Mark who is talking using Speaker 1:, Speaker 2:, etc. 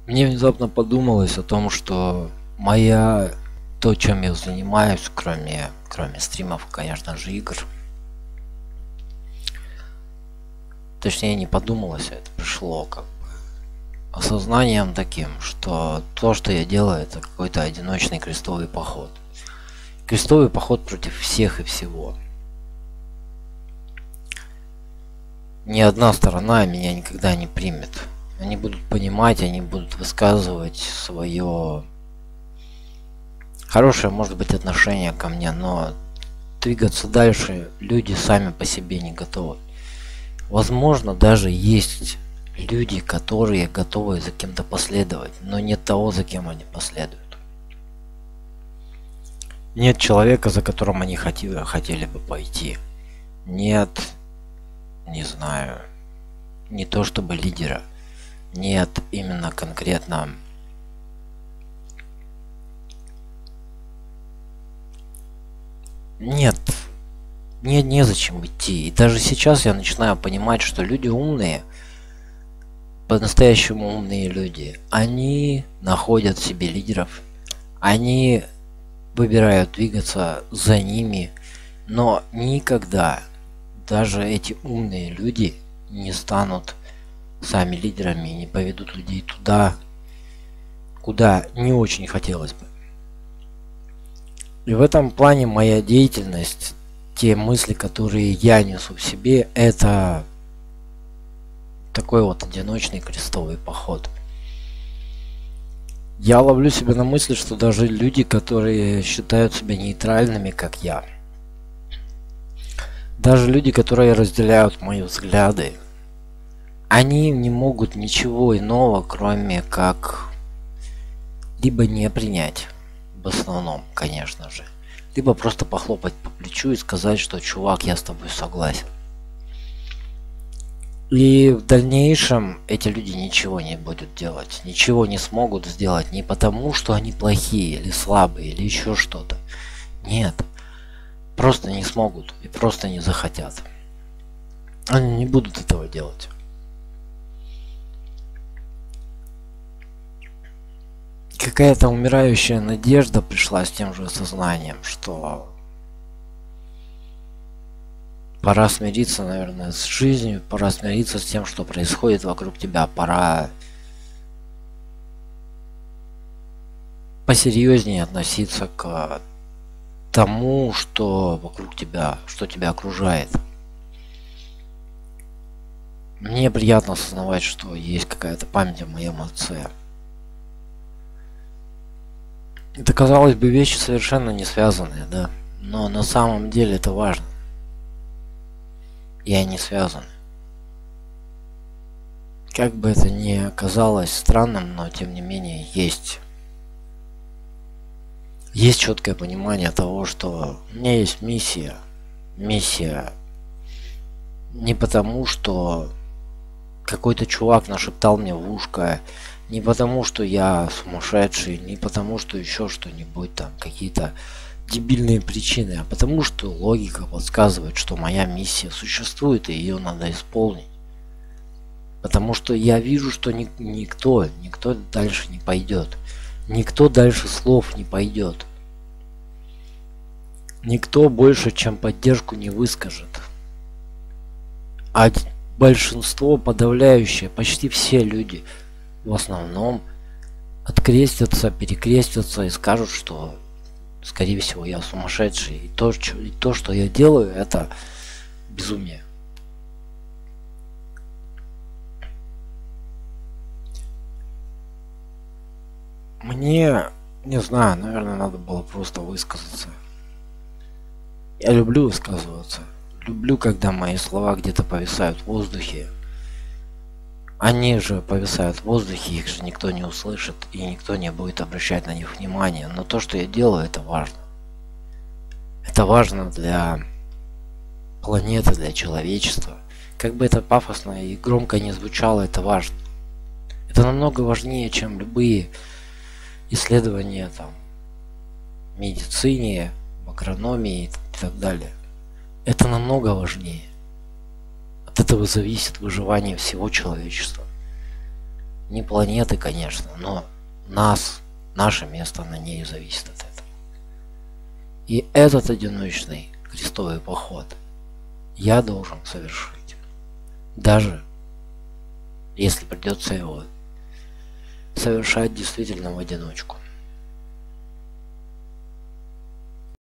Speaker 1: Мне внезапно подумалось о том, что то, чем я занимаюсь, кроме стримов, конечно же, игр. Точнее, не подумалось, а это пришло как бы осознанием таким, что то, что я делаю, это какой-то одиночный крестовый поход. Крестовый поход против всех и всего. Ни одна сторона меня никогда не примет. Они будут понимать, они будут высказывать свое хорошее, может быть, отношение ко мне, но двигаться дальше люди сами по себе не готовы. Возможно, даже есть люди, которые готовы за кем-то последовать, но нет того, за кем они последуют. Нет человека, за которым они хотели бы пойти. Нет, не знаю, не то чтобы лидера. Нет, именно конкретно нет, незачем идти. И даже сейчас я начинаю понимать, что люди умные, по-настоящему умные люди, они находят в себе лидеров, они выбирают двигаться за ними, но никогда даже эти умные люди не станут сами лидерами и не поведут людей туда, куда не очень хотелось бы. И в этом плане моя деятельность, те мысли, которые я несу в себе, это такой вот одиночный крестовый поход. Я ловлю себя на мысли, что даже люди, которые считают себя нейтральными, как я, даже люди, которые разделяют мои взгляды, они не могут ничего иного, кроме как либо не принять, в основном, конечно же, либо просто похлопать по плечу и сказать, что чувак, я с тобой согласен. И в дальнейшем эти люди ничего не будут делать, ничего не смогут сделать не потому, что они плохие или слабые или еще что-то. Нет, просто не смогут и просто не захотят. Они не будут этого делать. Какая-то умирающая надежда пришла с тем же осознанием, что пора смириться, наверное, с жизнью, пора смириться с тем, что происходит вокруг тебя, пора посерьезнее относиться к тому, что вокруг тебя, что тебя окружает. Мне приятно осознавать, что есть какая-то память о моем отце. Это, казалось бы, вещи совершенно не связанные, да? Но на самом деле это важно. И они связаны. Как бы это ни казалось странным, но тем не менее есть четкое понимание того, что у меня есть миссия. Миссия не потому, что какой-то чувак нашептал мне в ушко, не потому, что я сумасшедший, не потому, что еще что-нибудь там, какие-то дебильные причины, а потому, что логика подсказывает, что моя миссия существует и ее надо исполнить. Потому что я вижу, что никто дальше не пойдет. Никто дальше слов не пойдет. Никто больше, чем поддержку, не выскажет. А большинство подавляющее, почти все люди в основном открестятся, перекрестятся и скажут, что скорее всего я сумасшедший. И то, что я делаю, это безумие. Мне, не знаю, наверное, надо было просто высказаться. Я люблю высказываться. Люблю, когда мои слова где-то повисают в воздухе. Они же повисают в воздухе, их же никто не услышит, и никто не будет обращать на них внимания. Но то, что я делаю, это важно. Это важно для планеты, для человечества. Как бы это пафосно и громко не звучало, это важно. Это намного важнее, чем любые исследования там, в медицине, в агрономии и так далее. Это намного важнее. От этого зависит выживание всего человечества. Не планеты, конечно, но нас, наше место на ней зависит от этого. И этот одиночный крестовый поход я должен совершить. Даже если придется его совершать действительно в одиночку.